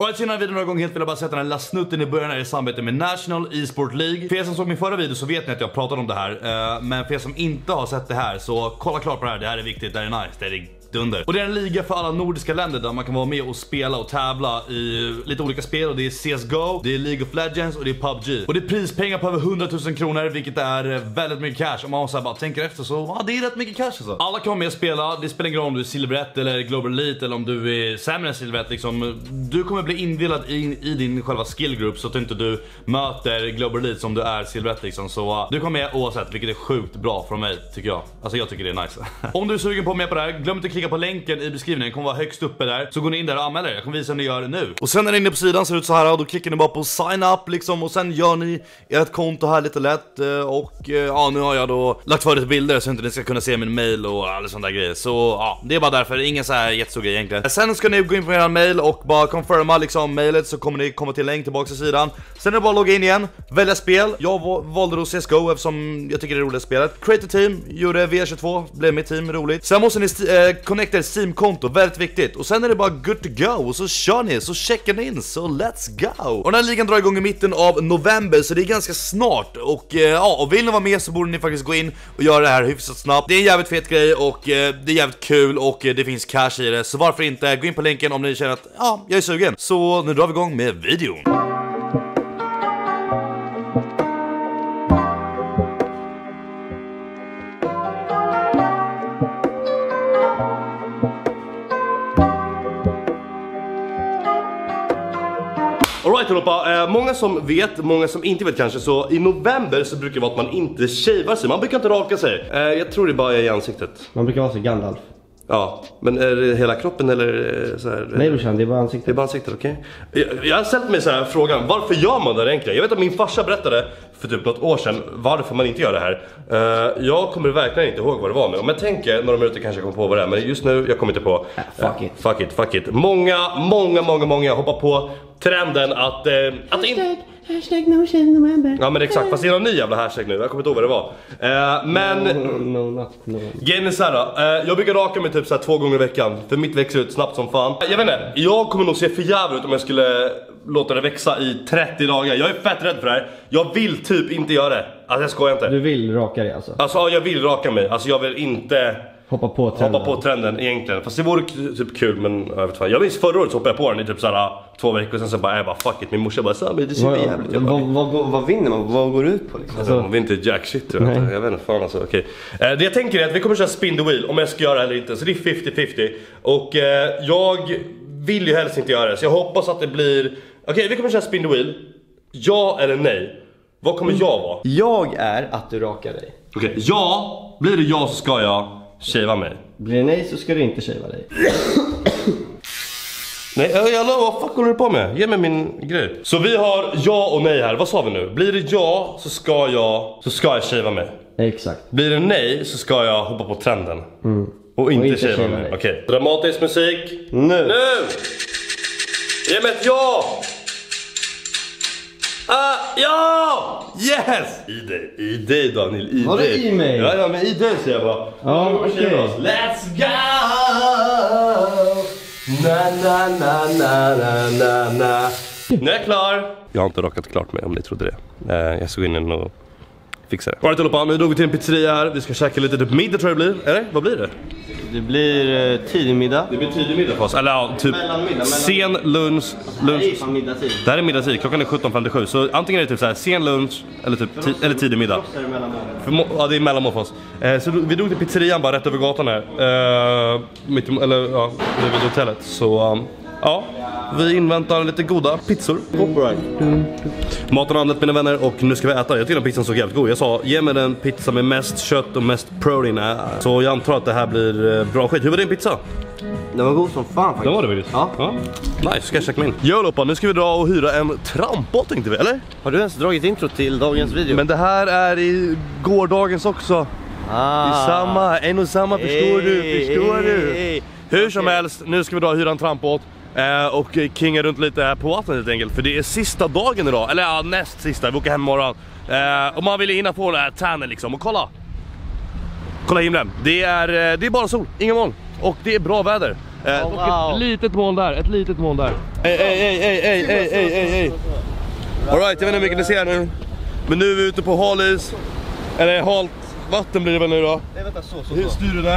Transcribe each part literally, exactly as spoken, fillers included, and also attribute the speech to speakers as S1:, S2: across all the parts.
S1: Och att senare videon några gånger helt vill jag bara sätta den lilla snutten i början här i samarbete med National E-sport League. För er som såg min förra video så vet ni att jag pratade om det här. Uh, men för er som inte har sett det här så kolla klart på det här. Det här är viktigt, det här är nice, det är dunder. Och det är en liga för alla nordiska länder där man kan vara med och spela och tävla i lite olika spel. Och det är C S G O, det är League of Legends och det är P U B G. Och det är prispengar på över hundratusen kronor, vilket är väldigt mycket cash. Om man så här bara tänker efter så, ja, det är rätt mycket cash alltså. Alla kan vara med och spela, det spelar ingen roll om du är silver ett eller Global Elite eller om du är sämre än silver ett liksom. Du kommer bli indelad i, i din själva skillgrupp så att inte du möter Global Elite som du är silver ett liksom. Så uh, du kommer med oavsett, vilket är sjukt bra från mig tycker jag. Alltså jag tycker det är nice. Om du är sugen på att med på det här, glöm inte att klicka på länken i beskrivningen, den kommer vara högst uppe där. Så går ni in där och anmäler er, jag kommer visa hur ni gör det nu. Och sen när ni är inne på sidan ser det ut så här, och då klickar ni bara på sign up liksom. Och sen gör ni ert konto här lite lätt. Och ja, nu har jag då lagt för lite bilder så att inte ni ska kunna se min mail och alla sådana där grejer. Så ja, det är bara därför, ingen så här jättestor grej egentligen. Sen ska ni gå in på er mail och bara confirma liksom mailet, så kommer ni komma till länk tillbaka till sidan. Sen är det bara att logga in igen, välja spel. Jag valde då C S G O eftersom jag tycker det är roligt spelet. Create a team, gjorde V tjugotvå, blev mitt team, roligt. Sen måste ni eh, connecta er Steam-konto, väldigt viktigt. Och sen är det bara good to go, och så kör ni, så checkar ni in, så let's go. Och den här ligan drar igång i mitten av november, så det är ganska snart. Och eh, ja, och vill ni vara med så borde ni faktiskt gå in och göra det här hyfsat snabbt. Det är en jävligt fet grej och eh, det är jävligt kul och eh, det finns cash i det. Så varför inte, gå in på länken om ni känner att ja, jag är sugen. Så nu drar vi igång med videon.
S2: Alright allihopa, eh, många som vet, många som inte vet kanske, så i november så brukar det vara att man inte shavar sig. Man brukar inte raka sig. Eh, jag tror det bara är i ansiktet.
S3: Man brukar vara så Gandalf.
S2: Ja, men är det hela kroppen eller så här?
S3: Nej brorsan, det är bara ansiktet.
S2: Det är bara ansiktet, okej. Okay. Jag, jag har ställt mig så här frågan, varför gör man det egentligen? Jag vet att min farsa berättade för typ något år sedan varför man inte gör det här. Uh, jag kommer verkligen inte ihåg vad det var nu. Om jag tänker några minuter kanske jag kommer på vad det är, men just nu jag kommer inte på.
S3: Uh, fuck it.
S2: Fuck it, fuck it. Många, många, många, många hoppar på trenden att... Uh, att in...
S3: Hashtag no shave november.
S2: Ja men exakt, fast det är någon ny jävla hashtag nu. Jag kommer inte ihåg vad det var. uh, Men
S3: no, no, no, no.
S2: grejen är så här, uh, jag brukar raka mig typ så här två gånger i veckan. För mitt växer ut snabbt som fan. Jag vet inte, jag kommer nog se för jävligt ut om jag skulle låta det växa i trettio dagar. Jag är fett rädd för det här. Jag vill typ inte göra det. Alltså jag skojar inte.
S3: Du vill raka dig alltså?
S2: Alltså ja, jag vill raka mig. Alltså jag vill inte
S3: hoppa på trenden.
S2: Hoppa på trenden egentligen. Fast det vore typ kul, men jag vet fan. Jag minns förra året så hoppade jag på den i typ såhär två veckor. Sen så bara, jag bara fuck it. Min morsa bara, så men det ser
S3: vad,
S2: jävligt.
S3: Vad, vad, vad, vad vinner man? Vad går det ut på liksom?
S2: Alltså, man vinner inte jack shit tror jag. Jag vet inte fan alltså, okej. Okay. eh, Det jag tänker är att vi kommer köra spin the wheel om jag ska göra det eller inte. Så det är femtio femtio. Och eh, jag vill ju helst inte göra det. Så jag hoppas att det blir... Okej, okay, vi kommer köra spin the wheel. Ja eller nej? Vad kommer jag vara?
S3: Jag är att du rakar dig.
S2: Okej, okay. Ja, blir det ja så ska jag shava mig.
S3: Blir det nej så ska du inte shava dig.
S2: Nej, jag lovar, vad fuck håller du på med? Ge mig min grej. Så vi har ja och nej här, vad sa vi nu? Blir det ja så ska jag Så ska jag shava mig.
S3: Exakt.
S2: Blir det nej så ska jag hoppa på trenden.
S3: Mm.
S2: Och inte,
S3: och inte
S2: shava mig. Okej, okay. Dramatisk musik.
S3: Nu
S2: Nu! Ge mig ett ja! Ah, ja! Yes! I dig, i dig Daniel, i
S3: var
S2: dig.
S3: Var det i mig?
S2: Ja, ja, men i dig säger jag bara.
S3: Ja, okej. Okay.
S2: Let's go! Na, na, na, na, na, na, na. Nu är jag klar. Jag har inte rakat klart mig om ni trodde det. eh, Jag såg in och fixar det. Alright, på. Nu drog vi till en pizzeria här. Vi ska käka lite typ middag tror jag det blir. Eller? Vad blir det?
S3: Det blir eh, tidig middag.
S2: Det blir tidig middag för oss. Eller ja, typ
S3: mellanmiddag,
S2: sen lunch, lunch.
S3: Det är fan middagstid.
S2: Det här är middagstid, klockan är sjutton femtiosju. Så antingen är det typ så här sen lunch eller typ ti- eller tidig middag. För, ja, det är mellanmål för oss. eh, Så vi drog till pizzerian bara rätt över gatan här. eh, mitt, Eller ja, vid hotellet. Så um, ja, vi inväntar lite goda pizzor. mm. Maten har anlänt mina vänner och nu ska vi äta. Jag tycker den pizzan såg jävligt god. Jag sa, ge mig den pizza med mest kött och mest protein. Så jag antar att det här blir bra skit. Hur var din pizza?
S3: Den var god som fan faktiskt.
S2: Den var det faktiskt?
S3: Ja,
S2: ja. Nice, ska jag checka min. Jo Loppa, nu ska vi dra och hyra en trampbåt tänkte vi, eller?
S3: Har du ens dragit intro till dagens video?
S2: Men det här är i gårdagens också.
S3: ah.
S2: I samma, en och samma, förstår
S3: hey,
S2: du, förstår
S3: hey,
S2: du
S3: hey.
S2: Hur som helst, nu ska vi dra och hyra en trampbåt eh, och kinga runt lite här på vattnet helt enkelt. För det är sista dagen idag, eller ja, näst sista, vi åker hem imorgon. eh, Och man vill hinna på det här tannen liksom, och kolla. Kolla himlen, det är, det är bara sol, ingen moln. Och det är bra väder. Eh,
S3: Oh, wow.
S2: Ett litet mål där, ett litet mål där. Ey, ey, ey, ey, ey, ey, ey, ey, ey. Alright, jag vet inte hur mycket ni ser nu. Men nu är vi ute på halis. Eller halt vatten blir det väl nu då.
S3: Nej, vänta, så, så,
S2: Hur
S3: så.
S2: styr du där?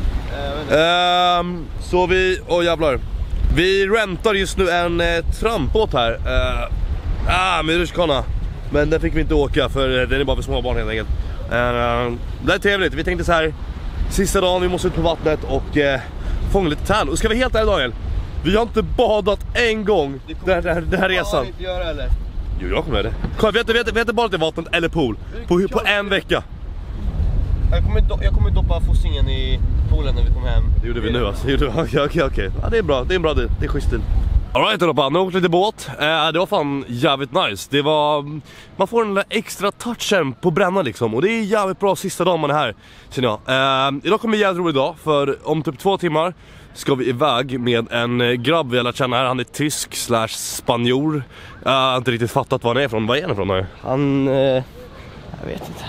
S3: Uh,
S2: Um, så vi, åh oh, jävlar. Vi rentar just nu en eh, trampbåt här. Uh, ah, med rutschkana. Men den fick vi inte åka för den är bara för små barn helt enkelt. Uh, det är trevligt, vi tänkte så här. Sista dagen, vi måste ut på vattnet och uh, fånga lite tärn. Och ska vi helt ärlig Daniel, vi har inte badat en gång den här, den här resan.
S3: Inte göra, eller?
S2: Jo, jag kommer göra det. Kolla, vi har inte, vi har inte, vi har inte badat i vattnet eller pool på, på en vecka.
S3: Jag kommer, do- jag kommer doppa fossingen i poolen när vi kommer hem.
S2: Det gjorde vi nu alltså. Okej, okej, okej. Ja, det är bra. Det är en bra deal. Det är schysst deal. Alright då, nu åkte lite båt. Eh, det var fan jävligt nice. Det var... Man får den där extra touchen på bränna liksom. Och det är jävligt bra sista dagen man är här, känner jag. Eh, idag kommer jävligt rolig dag. För om typ två timmar ska vi iväg med en grabb vi har lärt känna här. Han är tysk slash spanjor. Jag har inte riktigt fattat var han är från. Var är han ifrån nu?
S3: Han... Eh, jag vet inte.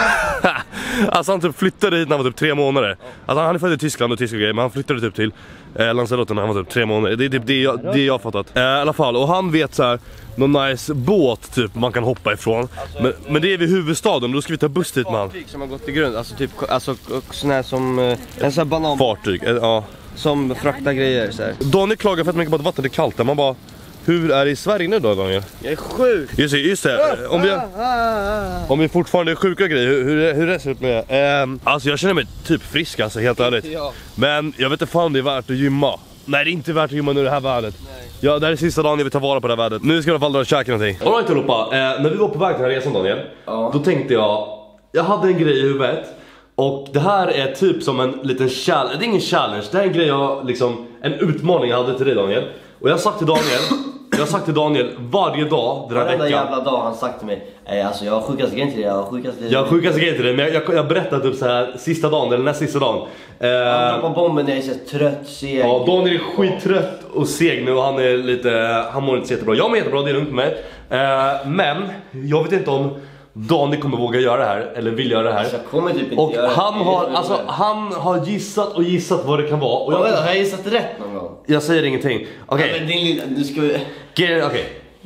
S2: Alltså han typ flyttade hit när han var typ tre månader. Alltså han är född i Tyskland och tyska grejer, men han flyttade typ till eh, Lanzarote när han var typ tre månader. Det är typ det jag, det jag har fattat. Eh, I alla fall, och han vet så här någon nice båt typ man kan hoppa ifrån. Alltså, men, men det är vid huvudstaden, då ska vi ta buss dit man.
S3: Fartyg som har gått i grund, alltså typ alltså sån här som eh, en sån här banan
S2: Fartyg, eh, ja.
S3: som fraktar grejer så här.
S2: Daniel klagar för att mycket på att vattnet är kallt där. Man bara, hur är det i Sverige nu då Daniel?
S3: Jag är sjuk.
S2: Just det, just det. Om vi, om vi fortfarande är sjuka grejer, hur, hur, hur är det ser ut med det? Um, alltså jag känner mig typ frisk alltså, helt ärligt.
S3: Ja.
S2: Men jag vet inte fan det är värt att gymma. Nej, det är inte värt att gymma nu det här vädret. Ja, det här är sista dagen jag vill ta vara på det här vädret. Nu ska jag i alla fall dra och käka någonting. Alright allihopa, eh, när vi var på väg till den här resan Daniel,
S3: Ja.
S2: då tänkte jag, jag hade en grej i huvudet. Och det här är typ som en liten challenge, det är ingen challenge, det här är en grej jag liksom, en utmaning jag hade till dig Daniel. Och jag har sagt till Daniel, jag har sagt till Daniel varje dag den här
S3: Varenda
S2: veckan.
S3: jävla dag har han sagt till mig, eh, alltså jag har sjukaste grejen till dig, jag har sjukaste
S2: Jag har sjukaste grejen till dig, men jag, jag, jag berättade typ så här sista dagen, eller näst sista dagen.
S3: Han
S2: Eh,
S3: droppar bomben när jag är så trött, seg.
S2: ja, Daniel är skittrött och seg nu och han är lite, han mår inte så jättebra. Jag mår jättebra, det är lugnt med mig. Eh, men, jag vet inte om Daniel kommer våga göra det här, eller vill göra det här.
S3: Jag kommer typ inte
S2: Och
S3: göra
S2: han
S3: det.
S2: har, alltså, han har gissat och gissat vad det kan vara. Och
S3: Och
S2: jag,
S3: jag, har jag gissat rätt någon gång?
S2: jag säger ingenting. Okej.
S3: Ja, men din lilla, du ska ju...
S2: Okej. Okay.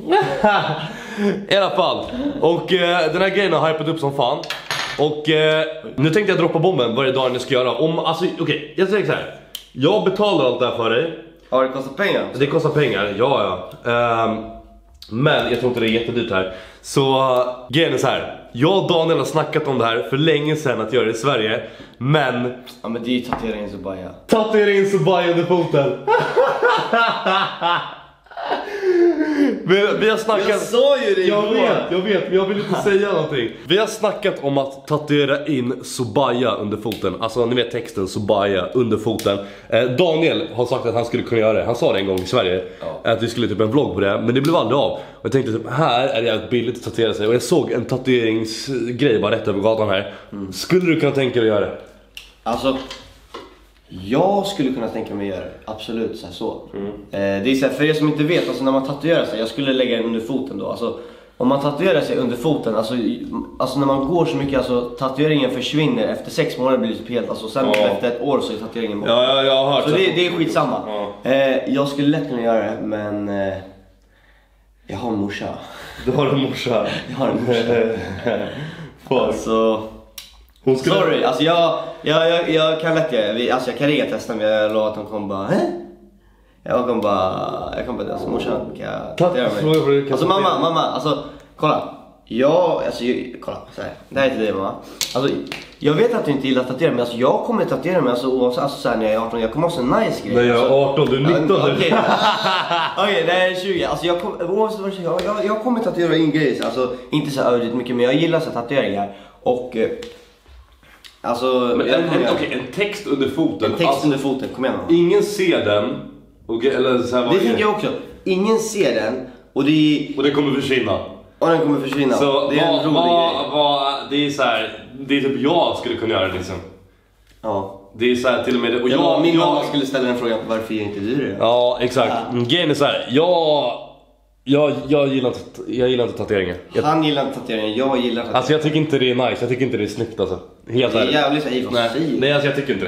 S2: I alla fall. Och eh, den här grejen har hypat upp som fan. Och eh, nu tänkte jag droppa bomben varje dag ni ska göra. Om, alltså, okej, okay, jag säger så här. Jag betalar allt det här för dig.
S3: Har det kostat pengar?
S2: Det kostar pengar, ja ja. Um, men jag tror inte det är jättedyrt här. Så uh, grejen är så här. Jag och Daniel har snackat om det här för länge sedan att göra det i Sverige. Men
S3: Ja, men det är ju tatueringen så bara ja.
S2: tatuering så bara under foten. vi, vi har snackat.
S3: Jag sa ju det
S2: Jag
S3: igår.
S2: vet, jag vet, men jag vill inte säga någonting. Vi har snackat om att tatuera in Sobaya under foten. Alltså ni vet texten Sobaya under foten. eh, Daniel har sagt att han skulle kunna göra det. Han sa det en gång i Sverige,
S3: Ja.
S2: att vi skulle typ en vlogg på det. Men det blev aldrig av. Och jag tänkte typ, här är det jävligt billigt att tatuera sig. Och jag såg en tatueringsgrej bara rätt över gatan här.
S3: Mm.
S2: Skulle du kunna tänka dig att göra det?
S3: Alltså, jag skulle kunna tänka mig att göra det. Absolut, så. Här, så. Mm. Eh, det är så här, för er som inte vet, alltså när man tatuerar sig, jag skulle lägga den under foten då. Alltså, om man tatuerar sig under foten, alltså, alltså när man går så mycket, alltså tatueringen försvinner. Efter sex månader blir det typ helt, alltså sen
S2: Ja.
S3: efter ett år så är tatueringen borta.
S2: Ja, ja, jag har hört
S3: Så det, det är skitsamma.
S2: Ja.
S3: Eh, jag skulle lätt kunna göra det, men eh, jag har en morsa.
S2: Du har en morsa.
S3: Jag har en morsa. Alltså...
S2: Hon skulle...
S3: Sorry, alltså jag, jag, jag, jag kan lätt göra det. Alltså jag kan ringa testa, men jag lovar att de kommer bara, hä? Jag kommer bara, jag kommer bara, alltså morsan kan jag tatuera mig. Alltså mamma, mamma, alltså kolla. Jag, alltså jag, kolla, så här. Det här är till dig mamma. Alltså jag vet att du inte gillar att tatuera mig, alltså jag kommer tatuera mig, alltså oavsett, alltså så här, när jag är arton, jag kommer också en nice grej.
S2: Nej, jag är
S3: alltså,
S2: arton, du är nitton.
S3: Okej, okay. okay, det är tjugo, alltså jag, kom, oavsett vad jag, jag, jag kommer tatuera in grejer, alltså inte så överdrivet mycket, men jag gillar så tatueringar. Och eh, alltså,
S2: Men
S3: jag
S2: en,
S3: kommer
S2: en,
S3: göra-
S2: okay, en text under foten.
S3: en text
S2: alltså,
S3: under foten, kom igen mamma.
S2: ingen ser den. Okay, eller så här, vad
S3: Det
S2: är
S3: tänker jag också. Ingen ser den och det är,
S2: Och det kommer försvinna.
S3: och den kommer försvinna.
S2: Så
S3: det är en
S2: vad,
S3: rolig
S2: vad,
S3: grej.
S2: vad, det är så här, det är typ jag skulle kunna göra det liksom.
S3: Ja.
S2: Det är så här till och med. Och
S3: Jag,
S2: jag,
S3: min
S2: jag,
S3: mamma skulle ställa den frågan, varför gör inte du det?
S2: Ja, exakt. Mm, grejen är så här, jag, jag, jag, gillar inte, jag gillar inte tatueringar. Jag,
S3: Han gillar inte tatueringen, jag gillar tatueringen.
S2: alltså jag tycker inte det är nice, jag tycker inte det är snyggt alltså. Helt
S3: Det är
S2: ärligt.
S3: jävligt så här,
S2: Nej,
S3: vad säger du?
S2: nej alltså jag tycker inte det.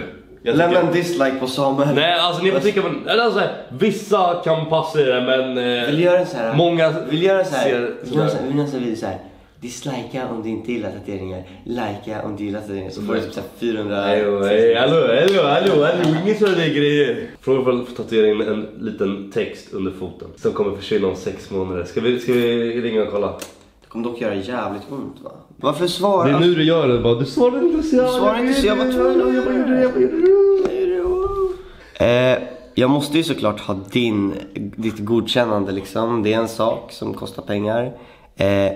S2: Jag
S3: Lämna
S2: tycker...
S3: en dislike på Samuel.
S2: Nej, alltså ni får tycka på... Eller alltså, vissa kan passa i det, men... Eh,
S3: vill göra en så här...
S2: Många...
S3: Vill göra så här...
S2: Ser,
S3: vill göra så här... Vill göra så här... Så här dislika om du inte gillar tatueringar. Likea om du gillar tatueringar. Så får du typ så här fyrahundra...
S2: Hallå, hej, hallå, hallå, hallå, hallå. Inget sådana där grejer. Fråga för tatuering med en liten text under foten. Som kommer försvinna om sex månader. Ska vi, ska vi ringa och kolla?
S3: Det kommer dock göra jävligt ont, va? Varför svarar?
S2: Det är nu du gör det bara. Du svarar inte så jag.
S3: Du svarar inte så jag var tvungen att göra det. Jag gjorde det. Eh, jag måste ju såklart ha din, ditt godkännande liksom. Det är en sak som kostar pengar. Eh,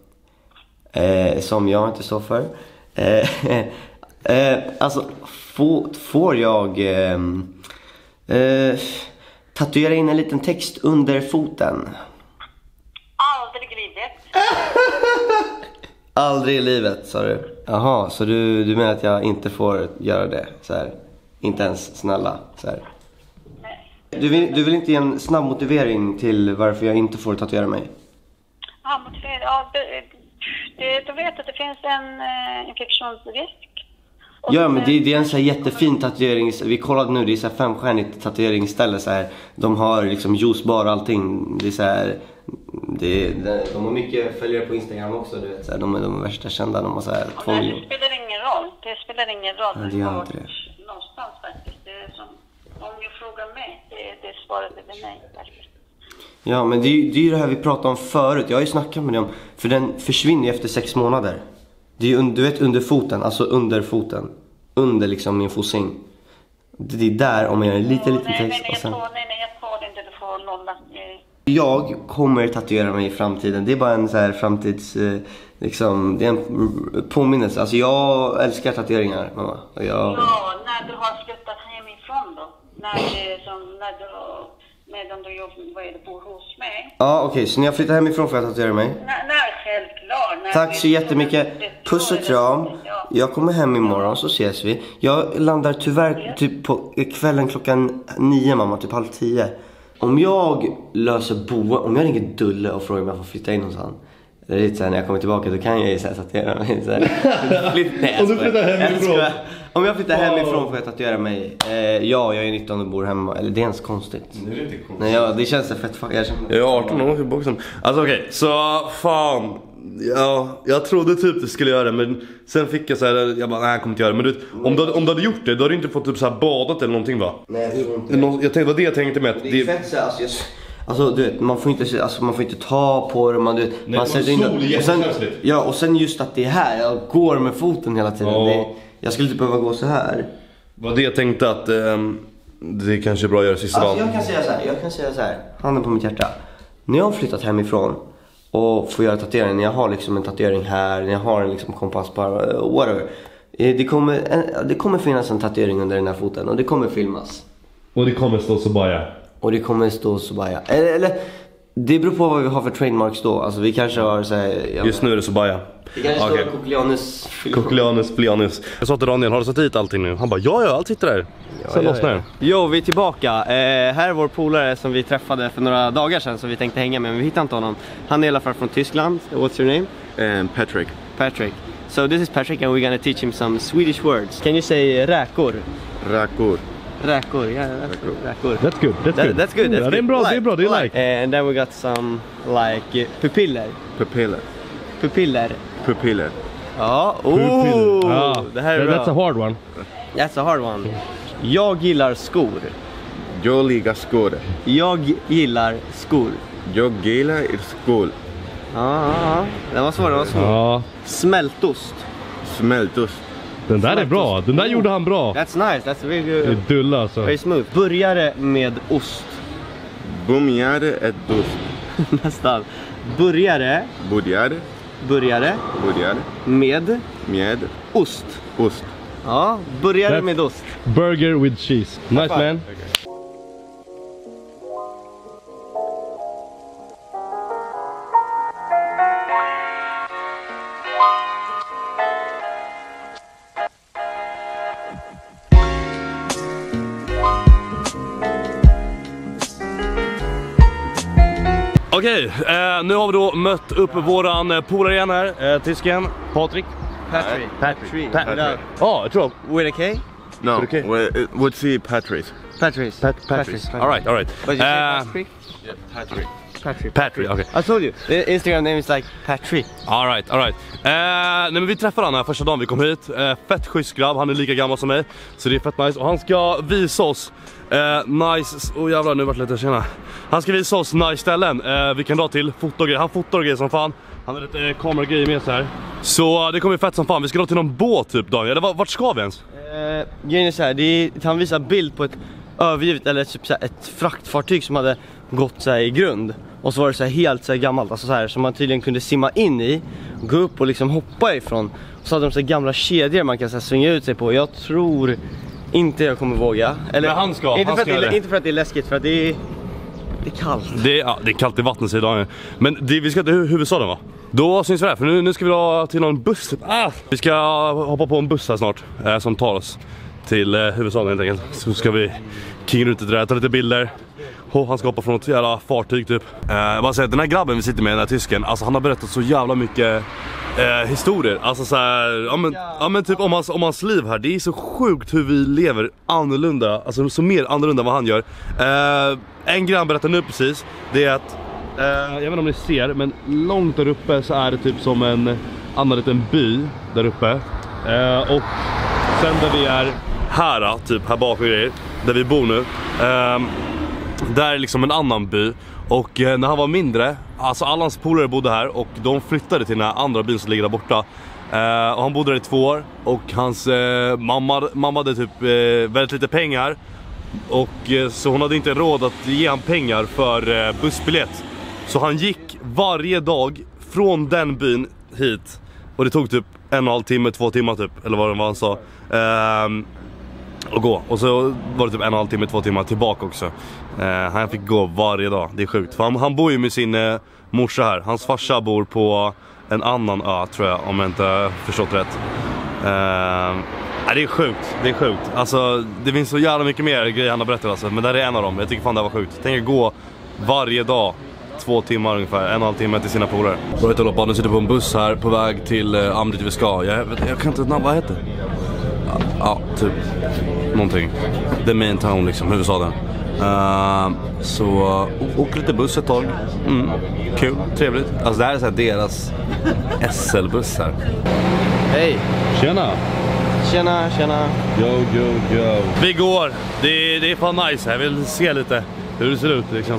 S3: eh, som jag inte står för. Eh, eh, alltså, får, får jag eh, eh, tatuera in en liten text under foten?
S4: Aldrig i livet.
S3: Aldrig i livet, sa du. Jaha, så du, du menar att jag inte får göra det så här? Inte ens snälla så här.
S4: Nej.
S3: Du vill, du vill inte ge en snabb motivering till varför jag inte får tatuera mig?
S4: Ja, motivering. Ja, det, det, du vet att det finns en eh, infektionsrisk. Och
S3: Ja, men
S4: sen-
S3: det, det är en så här jättefin tatuering. Vi kollade nu, det är så här femstjärnigt tatueringsställe så här. De har liksom juicebar och allting. Det är så här, det, det, de har mycket följare på Instagram också, du vet så här. De är de värsta kända, de har så här två
S4: Nej,
S3: miljoner.
S4: det spelar ingen roll. Det spelar ingen roll.
S3: Ja, det gör inte det.
S4: Någonstans faktiskt. Det är som, om du frågar mig, det, det svaret är nej. Faktiskt.
S3: Ja, men det, är- det är ju det här vi pratade om förut. Jag har ju snackat med dem. För den försvinner ju efter sex månader. Det är ju, un- du vet, under foten. Alltså under foten. Under liksom min fossing. Det är där om jag gör en liten, liten
S4: nej, nej,
S3: text.
S4: nej,
S3: Och
S4: jag
S3: sen...
S4: tar, nej, nej, jag tar inte. Du får nolla. Eh,
S3: Jag kommer tatuera mig i framtiden. Det är bara en så här framtids... Eh, liksom, det är en påminnelse. Alltså jag älskar tatueringar, mamma. Och jag...
S4: Ja, när du har flyttat hemifrån då. När det som, när du, medan du jobbar, vad är det, bor hos mig.
S3: Ja, okej. Okay, så när jag flyttar hemifrån får jag tatuera mig.
S4: När, när självklart. När
S3: Tack
S4: vi-
S3: så jättemycket. Puss och kram.
S4: Ja.
S3: Jag kommer hem imorgon så ses vi. Jag landar tyvärr typ på kvällen klockan nio, mamma. Typ halv tio. Om jag löser boa, om jag ringer Dulle och frågar om jag får flytta in hos han. Det är lite såhär, när jag kommer tillbaka då kan jag ju såhär tatuera mig så här. Flytt, nej, jag
S2: Om du
S3: skojar.
S2: flyttar hemifrån.
S3: Jag skojar. Om jag flyttar hemifrån får jag tatuera mig. eh, Ja, jag är nitton och bor hemma. Eller det är ens konstigt.
S2: Det är inte coolt.
S3: Nej, ja, det känns så fett fuck. Jag, känner...
S2: Jag är arton år i boxen. Alltså okej, okay, så fan. Ja, jag trodde typ det skulle göra det, men sen fick jag så här, jag bara nej jag kommer inte göra det. Men du, om, du, om du hade gjort det, då hade du inte fått typ så här badat eller någonting va?
S3: Nej, jag tror inte.
S2: Nå- Jag tänkte, vad det jag tänkte med att
S3: Det är fett så här, alltså, jag, alltså du vet, man får inte, alltså, man får inte ta på det, man, du vet,
S2: Nej,
S3: man sätter in
S2: sol är
S3: det. Och sen,
S2: jättekänsligt.
S3: ja, och sen just att det är här, jag går med foten hela tiden.
S2: Ja.
S3: Det, jag skulle inte behöva gå så här.
S2: Vad det jag tänkte att ehm, det kanske är bra att göra sista
S3: Alltså
S2: dagen.
S3: jag kan säga så här, jag kan säga så här, handen på mitt hjärta. När jag har flyttat hemifrån och får göra tatuering, när jag har liksom en tatuering här, när jag har en liksom kompass på, whatever. eh, Det kommer, en, det kommer finnas en tatuering under den här foten och det kommer filmas.
S2: Och det kommer stå så bara.
S3: Och det kommer stå så bara, eller, eller det beror på vad vi har för trademarks då. Alltså vi kanske har så här, ja,
S2: Just nu är det så bara.
S3: det kanske står
S2: Okej.
S3: Cochleanus.
S2: Cochleanus, Plianus. Jag sa till Daniel, har du satt hit allting nu? Han bara, ja ja, allt sitter där. Sen
S3: ja,
S2: lossnar
S3: ja.
S2: det.
S3: Jo, vi är tillbaka. Eh, här är vår polare som vi träffade för några dagar sedan, som vi tänkte hänga med, men vi hittade inte honom. Han är i alla fall från Tyskland. What's your name?
S5: And Patrick.
S3: Patrick. So this is Patrick and we're gonna teach him some Swedish words. Can you say räkor?
S5: Rakor.
S3: Räkor, yeah, that's good. Räkor.
S2: That's good, that's
S3: That,
S2: good.
S3: that's good. That's
S2: Ja, det är
S3: good.
S2: bra, det är bra, det är like.
S3: Eh, and then we got some like uh, pupiller.
S5: Pupiller.
S3: Pupiller.
S5: Pupiller.
S3: Ja, oh,
S2: Ja,
S3: det här är bra.
S2: that's a hard one.
S3: That's a hard one. Jag gillar skor.
S5: Jag ligar skor.
S3: Jag gillar skor.
S5: Jag gillar skor.
S3: Ja, ja, ja. Den var svår, den var svår.
S2: Ja,
S3: Smältost.
S5: Smältost.
S2: den där är bra. Den där gjorde han bra.
S3: That's nice, that's very
S2: Det är
S3: good.
S2: dulla alltså.
S3: Very smooth. Burgare med ost.
S5: Bumjare ett dust.
S3: Nästan. Burgare,
S5: Budjare.
S3: burgare
S5: Budjare.
S3: med
S5: Med
S3: ost.
S5: ost.
S3: Ja, burgare
S2: That's-
S3: med ost.
S2: Burger with cheese. Nice man. Okej, eh, nu har vi då mött upp våran eh, polare igen här, eh, tysken, Patrik.
S3: Patrick.
S2: Patrick.
S3: Patrick.
S2: Patrick.
S3: Without-
S2: Ja, jag tror
S3: With a K?
S5: No.
S2: Okay.
S5: Well, it would see Patrice.
S3: Patrice.
S2: Pat Patrice. All right, all right.
S3: But you say
S2: Uh,
S3: Patrick?
S5: Yeah, Patrick.
S3: Patrick.
S2: Patrick, okay.
S3: I told you, the Instagram name is like Patrick.
S2: All right, all right. Eh, nej, men vi träffade honom här första dagen vi kom hit. Eh, fett schysst grabb, han är lika gammal som mig. Så det är fett nice. Och han ska visa oss eh, nice... Åh oh, jävlar, nu vart det lite tjena. Han ska visa oss nice ställen. Eh, vi kan dra till fotogrejer. Han fotar grejer som fan. Han har lite eh, kameragrejer med sig här. Så det kommer fett som fan. Vi ska dra till någon båt typ, Daniel. Eller vart ska vi ens?
S3: Eh, grejen är så här, det är, han visar bild på ett övergivet, eller typ så här, ett fraktfartyg som hade gått så här, i grund. Och så var det så här, helt så här, gammalt, alltså så här, som man tydligen kunde simma in i, gå upp och liksom hoppa ifrån. Och så hade de så här, gamla kedjor man kan så här, svinga ut sig på. Jag tror inte jag kommer våga. Eller,
S2: Men han ska,
S3: inte,
S2: han
S3: för
S2: ska
S3: att det,
S2: det.
S3: inte för att det är läskigt, för att det är, det är kallt.
S2: Det är, ja, det är kallt i vattnet säger Daniel. Men det, vi ska till hu- huvudstaden va? Då syns vi där, för nu, nu ska vi dra till någon buss. Ah! Vi ska hoppa på en buss här snart eh, som tar oss till eh, huvudstaden helt enkelt. Så ska vi kinga ut lite där, ta lite bilder. Oh, han ska hoppa från något jävla fartyg typ. Eh, jag bara säger, den här grabben vi sitter med, den här tysken, alltså han har berättat så jävla mycket eh, historier. Alltså så här, ja men, ja, men typ om hans, om hans liv här. Det är så sjukt hur vi lever annorlunda, alltså så mer annorlunda än vad han gör. Eh, en grann berättar nu precis, det är att Uh, jag vet inte om ni ser, men långt där uppe så är det typ som en annan liten by där uppe. Uh, och sen där vi är här, typ här bak och grejer, där vi bor nu, uh, där är liksom en annan by. Och uh, när han var mindre, alltså alla hans polare bodde här och de flyttade till den här andra byn som ligger där borta. Uh, och han bodde där i två år och hans uh, mamma, mamma hade typ uh, väldigt lite pengar. Och uh, så hon hade inte råd att ge han pengar för uh, bussbiljett. Så han gick varje dag från den byn hit. Och det tog typ en och en halv timme, två timmar typ. Eller vad det var han sa. Ehm, och gå. Och så var det typ en och en halv timme, två timmar tillbaka också. Ehm, han fick gå varje dag. Det är sjukt. För han, han bor ju med sin eh, morsa här. Hans farsa bor på en annan ö tror jag. Om jag inte förstått rätt. Ehm, nej, det är sjukt. Det är sjukt. Alltså det finns så jävla mycket mer grejer han har berättat alltså. Men det här är en av dem. Jag tycker fan det var sjukt. Tänk att gå varje dag. Två timmar ungefär, en och en halv timme till sina polare. Jag vet inte, nu sitter på en buss här på väg till uh, Amrit vi ska. Jag, vet, jag kan inte namn, vad heter det? Ja, ja, typ någonting. The main town liksom, huvudstaden. Uh, så åk lite buss ett tag. Mm, kul, trevligt. Alltså det här är så här deras S L-buss här.
S3: Hej!
S2: Tjena!
S3: Tjena, tjena.
S2: Yo, yo, yo. Vi går, det, det är fan nice här. Jag vill se lite hur det ser ut liksom.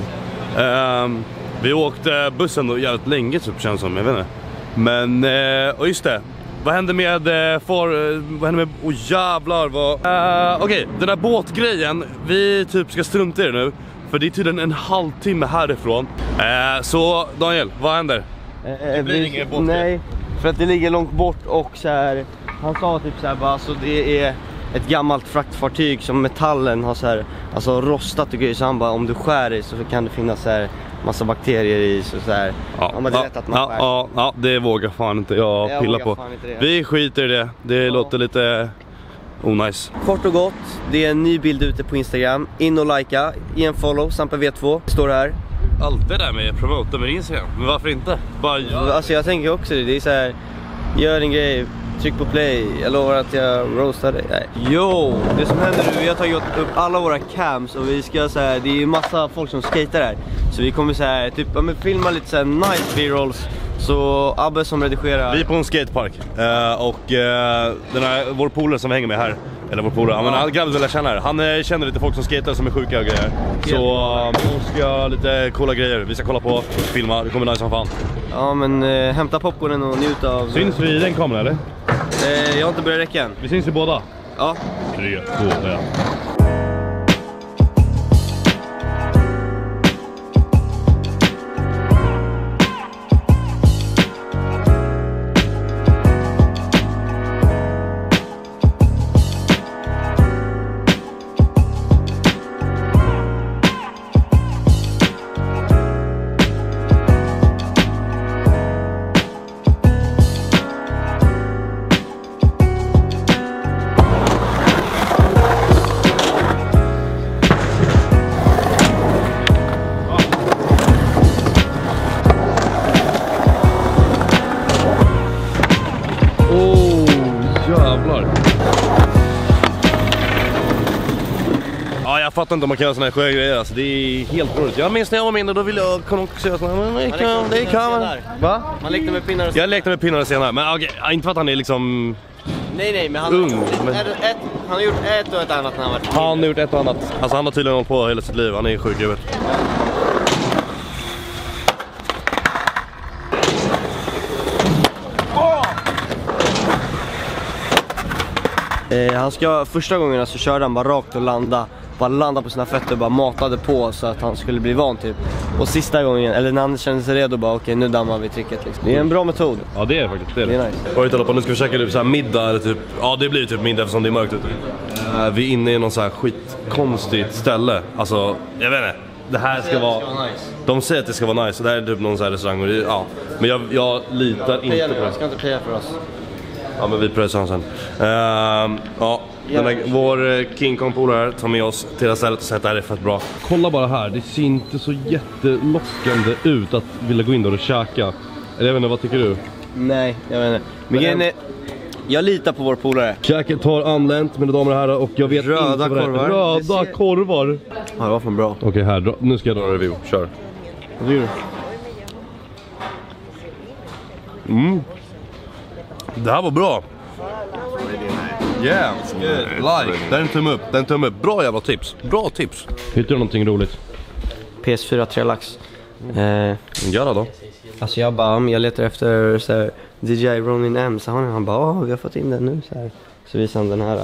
S2: Um, vi åkte bussen då jävligt länge typ känns som, jag vet inte. Men, uh, och just det. Vad hände med uh, för, uh, vad hände med, åh oh, jävlar vad uh, Okej, okay, den här båtgrejen, vi typ ska strunta i det nu. För det är tydligen en halvtimme härifrån. uh, Så Daniel, vad händer?
S3: Eh, det blir ingen båt. Nej, för att det ligger långt bort och så här. Han sa typ så här bara, så det är ett gammalt fraktfartyg som metallen har så här, alltså rostat och grejer, så han bara, om du skär i så kan det finnas så här massa bakterier i, så, så här.
S2: Ja,
S3: om man
S2: ja,
S3: rätt att man
S2: ja,
S3: skär.
S2: ja, ja, det vågar fan inte jag,
S3: jag
S2: pilla på. Vi skiter i det, det ja. Låter lite onajs.
S3: Kort och gott, det är en ny bild ute på Instagram. In och likea, ge en follow, Sampe V två, står det här.
S2: Allt det där med promota med Instagram, men varför inte? Bara
S3: ja, alltså jag tänker också det, det är så här, gör en grej. Tryck på play, jag lovar att jag roastar dig. Nej. Jo, det som händer nu, vi har tagit upp alla våra cams och vi ska så här, det är ju massa folk som skater här. Så vi kommer så här, typ, ja, men filma lite så här nice b-rolls. Så Abbe som redigerar.
S2: Vi är på en skatepark uh, och uh, den här, vår polare som vi hänger med här, eller vår polare, ja. Men grabben vill jag känna här. Han uh, känner lite folk som skater som är sjuka och grejer. Så uh, vi ska göra lite coola grejer. Vi ska kolla på, filma, det kommer nice som fan.
S3: Ja men uh, hämta popcornen och njuta av.
S2: Syns vi i den kameran eller?
S3: Uh, jag har inte börjat räcka än.
S2: Vi syns i båda?
S3: Ja.
S2: Tre, två, ja. fattar inte om man kan göra såna här sköna grejer. Alltså, det är helt roligt. Jag minns när jag var mindre, då ville jag kunna också göra såna här. Men det kan, det kan man. Va?
S3: Man lekte med pinnar och
S2: Jag lekte med pinnar senare, men okay, inte för att han är liksom...
S3: Nej, nej, men han,
S2: ung, men...
S3: Ett, ett, han har gjort ett och ett annat när han varit
S2: Han har gjort ett och annat. Alltså han har tydligen hållit på hela sitt liv, han är sjuk i huvudet.
S3: Eh, han ska, första gången så körde han bara rakt och landa. Bara landa på sina fötter och bara matade på så att han skulle bli van typ. Och sista gången, eller när han kände sig redo, bara okej, okay, nu dammar vi tricket liksom. Det är en bra metod.
S2: Ja, det är det faktiskt. Det är, det.
S3: Det är nice.
S2: Vad har vi på? Nu ska vi käka typ så här middag eller typ... Ja, det blir typ middag eftersom det är mörkt ute. Uh, vi är inne i någon så här skitkonstigt ställe. Alltså, jag vet inte. Det här ska vara... De säger att det ska vara nice, så det här är typ någon så här restaurang. Och det, ja. Men jag, jag litar inte på det.
S3: Jag ska inte preja för oss.
S2: Ja, men vi pröjsar sen. Uh, ja, den här, vår King Kong-polare här tar med oss till det här stället och säger att det här är fett bra. Kolla bara här, det ser inte så jättelockande ut att vilja gå in där och käka. Eller jag vet inte, vad tycker du?
S3: Nej, jag vet inte. Men, men är, jag litar på vår polare.
S2: Käket har anlänt, mina damer och herrar, och jag vet
S3: Röda
S2: inte vad
S3: korvar.
S2: Röda ser... korvar.
S3: Ja, det var fan bra.
S2: Okej, här, dra, nu ska jag dra en review. Kör.
S3: Vad gör du?
S2: Mm. Det här var bra. Yeah, good. Like. Det är en tumme upp, det är en tumme upp. Bra jävla tips, bra tips. Hittar du någonting roligt?
S3: P S fyra tre lax. Eh,
S2: Gör då.
S3: alltså jag bara, jag letar efter så här, D J I Ronin M. Så han, han bara, åh, vi har fått in den nu så här. Så visar han den här.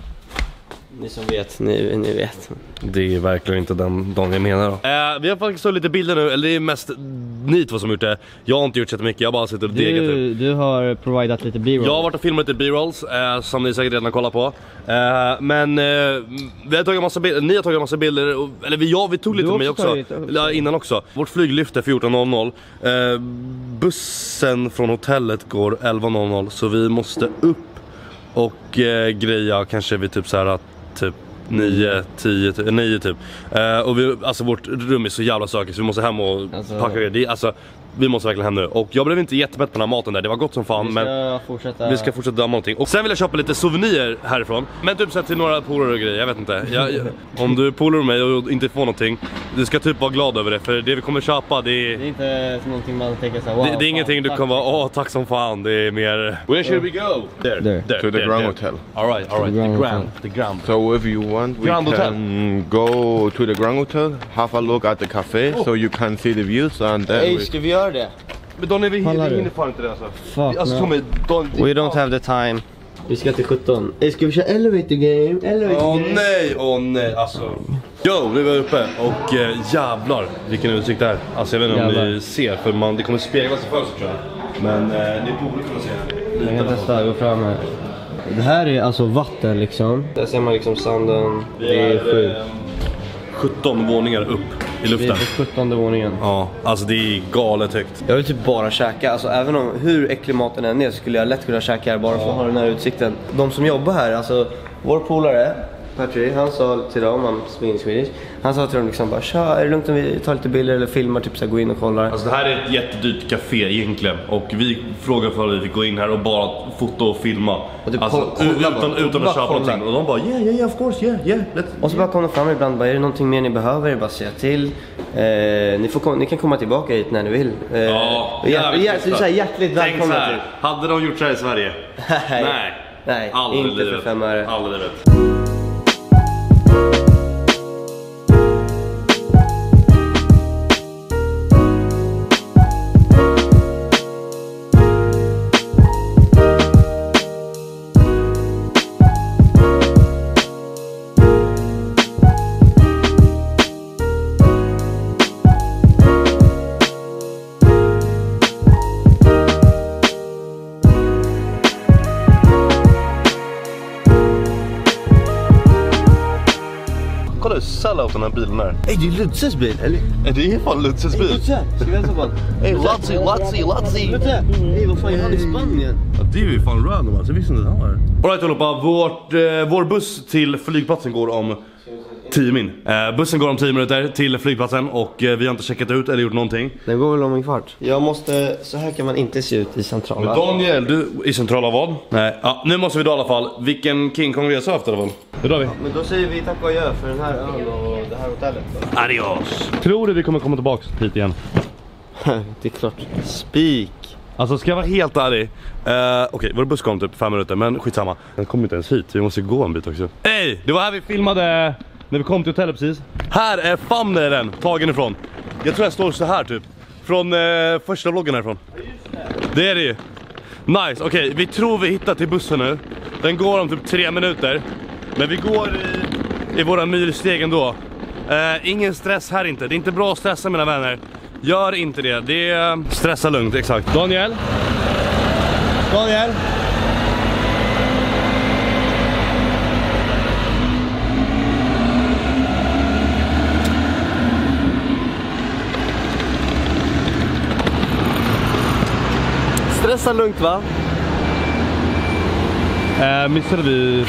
S3: Ni som vet, ni, ni vet.
S2: Det är verkligen inte den dagen jag menar då. Eh, vi har faktiskt så lite bilder nu, eller det är mest ni två som gjort det. Jag har inte gjort så mycket, jag har bara sitter och degat
S3: du,
S2: typ.
S3: du har providat lite B-roll.
S2: Jag har varit och filmat lite B-rolls, eh, som ni säkert redan har kollat på. Eh, men eh, vi har tagit en massa bilder, ni har tagit en massa bilder, och, eller vi, ja, vi tog lite med mig också, också. Ja, innan också. Vårt flyg lyfter fjorton noll noll. Eh, bussen från hotellet går elva noll noll, så vi måste upp och eh, greja kanske vid typ så här att typ nio, tio, nio typ. Uh, och vi, alltså vårt rum är så jävla stökigt så vi måste hem och alltså... packa det. Alltså, vi måste verkligen hem nu. Och jag blev inte jättemätt på den här maten där. Det var gott som fan. Vi ska men fortsätta... vi ska fortsätta damma någonting. Och sen vill jag köpa lite souvenir härifrån. Men typ så till några polare och grejer, jag vet inte. Jag, jag, om du polar med mig och inte får någonting, du ska typ vara glad över det. För det vi kommer köpa, det är...
S3: Det är inte någonting man tänker så här, wow,
S2: det, det är ingenting du kommer vara, åh, tack som fan. Det är mer...
S5: Where should we go?
S2: There.
S3: There.
S2: there
S5: to the
S2: there,
S5: Grand
S2: there.
S5: Hotel.
S2: All right, all right. The Grand, the Grand. The Grand.
S5: So if you want, we
S2: Grand
S5: can
S2: Hotel.
S5: go to the Grand Hotel, have a look at the cafe, oh. so you can see the views, and then
S3: hey,
S5: we...
S3: ska vi göra det?
S2: Men då är vi hinner fan inte det alltså.
S3: Fuck,
S2: alltså
S3: no.
S2: Tommy, don't...
S3: We don't have the time. Vi ska till sjutton. Hey, ska vi köra elevator game? Elevator
S2: Åh
S3: game.
S2: nej, åh nej, alltså. Jo, vi var uppe och äh, jävlar vilken utsikt det är. Alltså jag vet inte om jävlar. Ni ser, för man, det kommer speglas i fönstret tror jag. Men äh, ni borde kunna se.
S3: Jag kan testa, gå fram här. Det här är alltså vatten liksom. Där ser man liksom sanden. Det är sjukt.
S2: sjutton våningar upp i luften.
S3: Det är på sjuttonde våningen.
S2: Ja, alltså det är galet högt.
S3: Jag vill typ bara käka, alltså även om hur äcklig maten än är så skulle jag lätt kunna käka här bara för att ha den här utsikten. De som jobbar här, alltså vår polare Patrick, han sa till dem, han speaking Swedish, han sa till dem liksom bara, tja, är det lugnt om vi tar lite bilder eller filmar, typ så här, gå in och kollar.
S2: Alltså det här är ett jättedyrt café egentligen, och vi frågade för att vi fick gå in här och bara fota och filma. Och typ alltså, kolla, utan, bara, utan att köpa kolla. Någonting. Och de bara, yeah, yeah, of course, yeah, yeah. Let's,
S3: och så bara kommer de fram ibland, bara, är det någonting mer ni behöver? Bara säga till. Eh, ni, får kom, ni kan komma tillbaka hit när ni vill. Eh,
S2: ja,
S3: hjärt, hjärt, så här, hjärtligt välkomna till.
S2: Hade de gjort så här i Sverige?
S3: Nej,
S2: nej,
S3: nej
S2: aldrig
S3: inte
S2: livet.
S3: För fem öre.
S2: Aldrig livet. Kolla hur sellout den här bilen är.
S3: Ey, det är Lutzes bil, eller?
S2: Det är fan Lutzes bil.
S3: Ey, Lutze, ska vi hälsa på honom?
S2: Ey, Lutzi, Lutzi, Lutzi.
S3: Lutze, ey, vad fan är han i Spanien?
S2: Ja, det är ju fan random alltså, jag visste inte det här. Alright allihopa, vårt, eh, vår buss till flygplatsen går om tio min. Eh, bussen går om tio minuter till flygplatsen och eh, vi har inte checkat ut eller gjort någonting.
S3: Den går väl om en kvart. Jag måste, så här kan man inte se ut i centrala.
S2: Men Daniel, du i centrala vad? Nej, ja, nu måste vi då i alla fall. Vilken King Kong resa efter det väl? Hur drar vi?
S3: Ja, men då säger vi tack och adjö för den här ön och det här hotellet då.
S2: Adios. Tror du vi kommer komma tillbaka hit igen?
S3: Det är klart. Spik.
S2: Alltså ska jag vara helt ärlig. uh, Okej, okay, vår buss kom typ fem minuter, men skitsamma. Den kommer inte ens hit, vi måste gå en bit också. Hej, det var här vi filmade när vi kom till hotellet precis. Här är famnen tagen ifrån. Jag tror jag står så här typ. Från uh, första vloggen härifrån. Det är det ju. Nice, okej, okay, vi tror vi hittar till bussen nu. Den går om typ tre minuter. Men vi går i, i våra milsteg ändå. uh, Ingen stress här inte, det är inte bra att stressa mina vänner. Gör inte det, det är stressa lugnt, exakt. Daniel? Daniel?
S3: Stressa lugnt va?
S2: Äh, missade vi...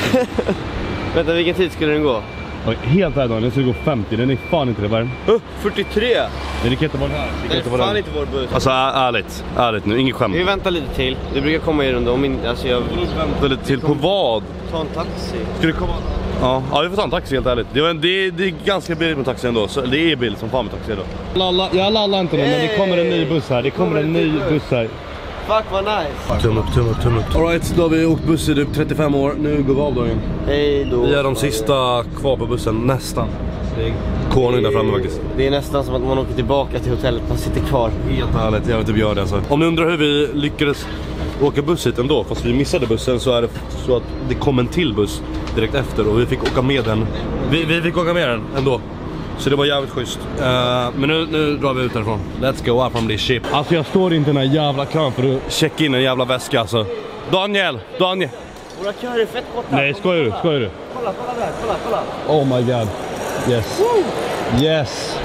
S3: Vänta, vilken tid skulle den gå?
S2: Oj, helt ärligt, den skulle gå femtio, den är fan inte det värre.
S3: uh, fyrtiotre!
S2: Det kan inte vara den här.
S3: Det är fan inte vår buss.
S2: Alltså ärligt, ärligt nu, ingen skämt.
S3: Vi väntar lite till, det brukar komma i runda om inte, alltså jag...
S2: Vänta lite till, på vad?
S3: Ta en taxi.
S2: Ska det komma? Ja, ja, vi får ta en taxi helt ärligt. Det är, det är, det är ganska billigt med taxi ändå, så det är billigt som fan med taxi då. Lalla, jag lallar inte nu, men det kommer en ny buss här, det kommer en ny buss här.
S3: Fuck vad nice.
S2: Tum upp, tum upp, tum upp. Alright, då har vi åkt buss i typ trettiofem år. Nu går vi av dagen.
S3: Hej då.
S2: Vi är de sista kvar på bussen, nästan. Det är konung där framme faktiskt.
S3: Det är nästan som att man åker tillbaka till hotellet. Man sitter kvar.
S2: Helt ärligt, jag vet inte gör det alltså. Om ni undrar hur vi lyckades åka buss hit ändå, fast vi missade bussen, så är det så att det kom en till buss direkt efter och vi fick åka med den. Vi, vi fick åka med den ändå. Så det var jävligt schysst. Uh, men nu, nu drar vi ut härifrån. Let's go out from this ship. Alltså jag står inte i den här jävla kön för att checka in en jävla väska alltså. Daniel, Daniel.
S3: Våra köer är fett korta.
S2: Nej, skojar du, skojar du.
S3: Kolla, kolla där, kolla, kolla.
S2: Oh my god. Yes. Woo! Yes.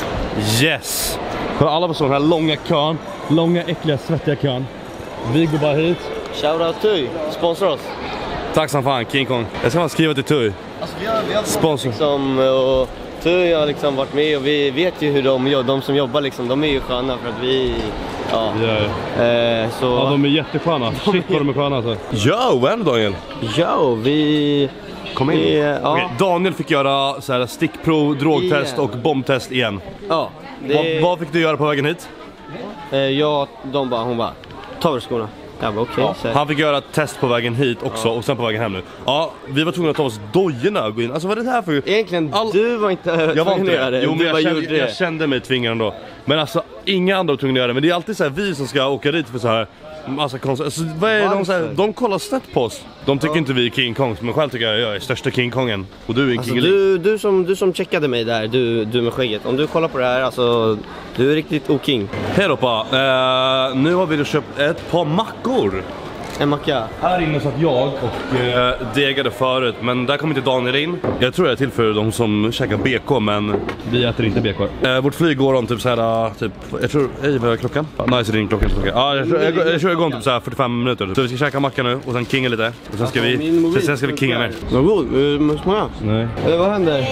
S2: Yes. Kolla alla på sån här långa kön. Långa, äckliga, svettiga kön. Vi går bara hit.
S3: Shoutout Tui, sponsra oss.
S2: Tack som fan, King Kong. Jag ska bara skriva till Tui.
S3: Alltså vi har, vi har
S2: sponsor.
S3: Liksom, och Tui har liksom varit med och vi vet ju hur de gör. De som jobbar liksom, de är ju sköna för att vi... Ja,
S2: ja, ja.
S3: Eh, så...
S2: ja de är jättesköna. De Shit vad de är sköna alltså. Jo, vad är det Daniel?
S3: Jo, vi...
S2: Kom in.
S3: Vi, ja.
S2: Okay, Daniel fick göra så här, stickprov, drogtest
S3: igen.
S2: och bombtest igen.
S3: Ja. Det...
S2: Vad, vad fick du göra på vägen hit?
S3: Eh, jag, de bara, hon bara, ta väl skorna. Jag bara, okej. Okay,
S2: ja. Han fick göra ett test på vägen hit också, ja. Och sen på vägen hem nu. Ja, vi var tvungna att ta oss dojorna och gå in. Alltså vad är det här för...
S3: Egentligen,
S2: All...
S3: du var inte
S2: jag var inte det. Jo, men jag,
S3: kände,
S2: kände, jag kände mig tvingad ändå. Men alltså, inga andra var tvungna att göra det. Men det är alltid så här, vi som ska åka dit för så här... Massa konst... alltså, vad är de, så här, de kollar snett på oss. De tycker ja. inte vi är King Kongs, men själv tycker jag jag är största King Kongen. Och du är
S3: alltså,
S2: King
S3: du, du, som, du som checkade mig där, du, du med skägget. Om du kollar på det här, alltså, du är riktigt oking.
S2: Hej då pa. Uh, nu har vi köpt ett par mackor.
S3: En macka.
S2: Här inne satt jag och eh, degade förut, men där kom inte Daniel in. Jag tror jag är till för de som käkar B K, men vi äter inte B K. Eh, vårt flyg går om typ såhär, typ, jag tror, hej vad är klockan? Ah, nice, ring klockan. Ja, jag, jag, jag, jag tror jag går om typ såhär fyrtiofem minuter. Så vi ska käka macka nu och sen kinga lite. Och sen ska vi, sen ska vi kinga mer.
S3: Vad god, smaka.
S2: Nej.
S3: Eller vad händer?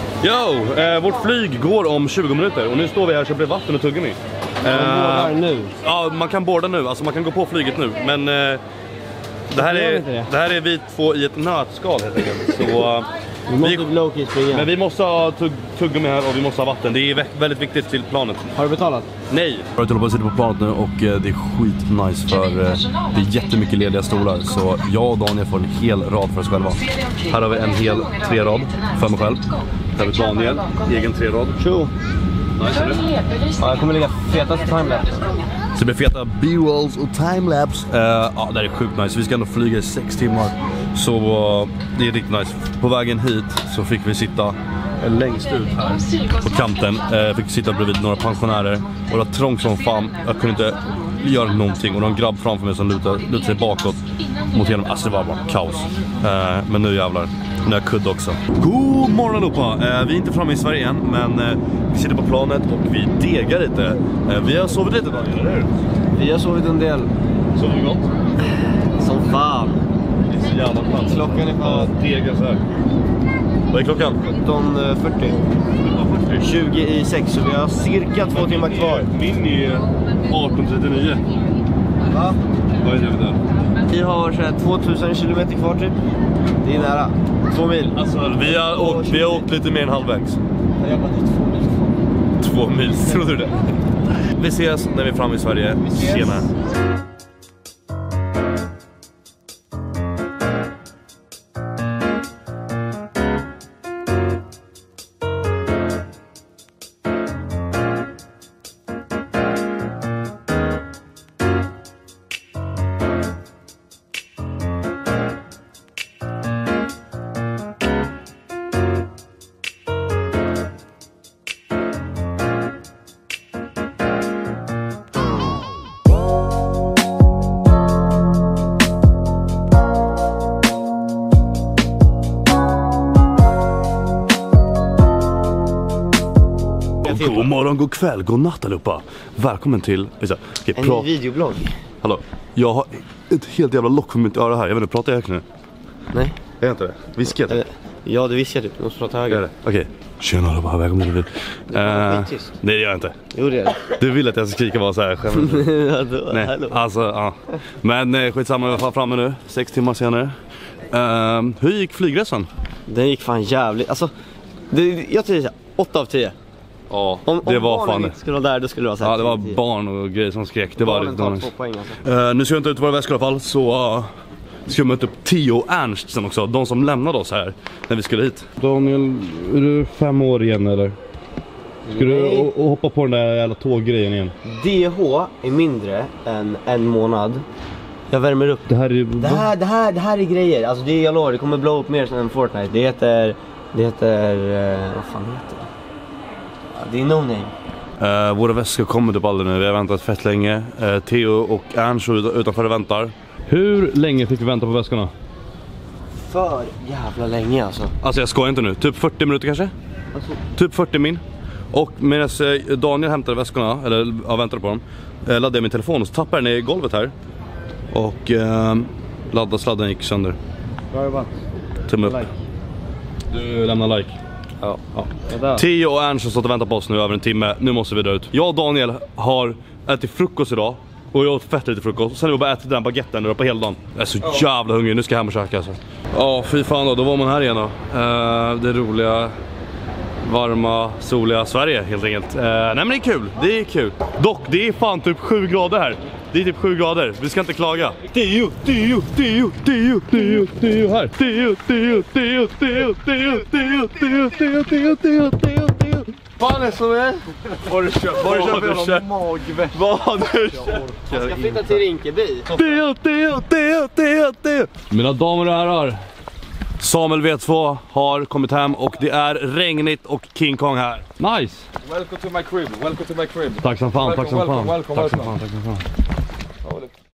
S2: Jo, eh, vårt flyg går om tjugo minuter och nu står vi här och köper vatten och tuggummi.
S3: Man boardar nu?
S2: Ja, man kan boarda nu, alltså man kan gå på flyget nu. Men eh, det, här är, det. det här är vi två i ett nötskal helt enkelt. Så, uh,
S3: vi måste vi, springa.
S2: Men vi måste ha tugg, tuggummi här och vi måste ha vatten. Det är väldigt viktigt till planet.
S3: Har du betalat?
S2: Nej. Jag håller på att sitta på planet nu och eh, det är skitnice för eh, det är jättemycket lediga stolar. Så jag och Daniel får en hel rad för oss själva. Här har vi en hel tre rad för mig själv. Här har vi Daniel, egen tre rad.
S3: Tjo!
S2: Nice, eller?
S3: Ja, jag kommer lägga fetast timelapse.
S2: Så det blir feta B-rolls och timelapse. Uh, ja, det är sjukt nice. Vi ska ändå flyga i sex timmar. Så uh, det är riktigt nice. På vägen hit så fick vi sitta längst ut här på kanten. Uh, fick sitta bredvid några pensionärer. Och det var trångt som fan. Jag kunde inte göra någonting. Och det var en grabb framför mig som lutade, lutade sig bakåt mot genom. Alltså det var bara kaos. Uh, men nu jävlar. Nu är jag kudd också. God morgon allihopa. Uh, vi är inte framme i Sverige än. Men uh, vi sitter på planet och vi degar lite. Uh, vi har sovit lite Daniel, eller hur?
S3: Vi har sovit en del.
S2: Sover vi gott?
S3: Som fan.
S2: Det är så jävla skönt.
S3: Klockan är fan.
S2: Dega så här. Vad är klockan?
S3: sjutton fyrtio. tjugo i sex, så vi har cirka två timmar kvar.
S2: Min är arton trettionio.
S3: Va?
S2: Vad är det där?
S3: Vi har så här tvåtusen kilometer kvar typ. Det är nära. Två mil.
S2: Alltså, vi har åkt, vi har åkt lite mer än halvvägs.
S3: Jag bara, det är två mil kvar.
S2: Två mil, tror du det? Vi ses när vi är framme i Sverige. Tjena. God morgon, god kväll, god natt allihopa. Välkommen till okay,
S3: en
S2: pra-
S3: videoblogg.
S2: Hallå, jag har ett helt jävla lock för mitt öra här. Jag vet inte, pratar jag högt nu?
S3: Nej.
S2: Är jag inte det? Viskar jag?
S3: Ja, du viskar typ. Du måste prata högre.
S2: Okej. Okay. Tjena allihopa, välkommen till video. Uh, nej, det gör jag inte.
S3: Jo, det är det.
S2: Du vill att jag ska skrika bara så här själv.
S3: Ja, då,
S2: nej,
S3: hallå.
S2: alltså, ja. Men nej, skitsamma, jag var framme nu. Sex timmar senare. Uh, hur gick flygresan?
S3: Den gick fan jävligt. Alltså, det, jag tror det är åtta av tio.
S2: Ja,
S3: om,
S2: det
S3: om
S2: var fan
S3: inte skulle vara där, då skulle det vara så här.
S2: Ja, det var
S3: tio.
S2: barn och grejer som skrek. Det
S3: Barnen
S2: var
S3: tar
S2: lite
S3: två poäng alltså.
S2: uh, Nu ska jag inte ut våra väskor i alla fall. Så uh, ska jag möta upp Theo och Ernst sen också. De som lämnade oss här när vi skulle hit. Daniel, är du fem år igen eller? Ska du och, och hoppa på den där jävla tåggrejen igen?
S3: D H är mindre än en månad. Jag värmer upp.
S2: Det här är...
S3: Det här, det här, det här är grejer. Alltså det är, jag lovar, det kommer blow upp mer än Fortnite. Det heter... Det heter... Uh, vad fan heter det? Ja, det är no name.
S2: Uh, våra väskor kommer typ aldrig nu. Vi har väntat fett länge. Uh, Theo och Ernst utanför väntar. Hur länge fick vi vänta på väskorna?
S3: För jävla länge alltså.
S2: Alltså jag skojar inte nu. Typ fyrtio minuter kanske?
S3: Alltså...
S2: Typ fyrtio min. Och medan Daniel hämtade väskorna, eller ja, väntade på dem, laddade jag min telefon och så tappade den i golvet här. Och eh, ladda sladden gick sönder. Tumme upp.
S3: Like.
S2: Du lämnar like.
S3: Ja.
S2: Ja. Theo och Ernst har stått och väntat på oss nu över en timme. Nu måste vi dra ut. Jag och Daniel har ätit frukost idag. Och jag åt fett lite frukost. Sen har vi bara ätit den baguetten nu på hela dagen. Jag är så jävla hungrig. Nu ska jag hem och käka alltså. Ja, fy fan då. Då var man här igen då. Uh, det roliga... varma, soliga Sverige helt enkelt. Uh, nej men det är kul, det är kul. Dock, det är fan typ sju grader här. Det är typ sju grader, vi ska inte klaga. Det är ju, det är ju, det är ju, det är ju, det är ju, det är ju här. Det är ju, det är ju, det är ju, det är ju, det är ju, det är ju, det är ju, det är ju, det är ju, det är ju, det är ju, det är ju. Fan är så är? Vad har du köpt? Vad har du köpt? Magväst. Vad har du köpt?
S3: Jag ska flytta till Rinkeby.
S2: Det är ju, det är ju, det är ju, det är ju, det är ju. Mina damer och herrar, Samuel V två har kommit hem och det är regnigt och King Kong här. Nice!
S6: Welcome to my crib, welcome to my crib.
S2: Tack som fan, tack som fan.
S6: Welcome, welcome,
S2: tack som
S6: welcome.
S2: fan, tack som fan.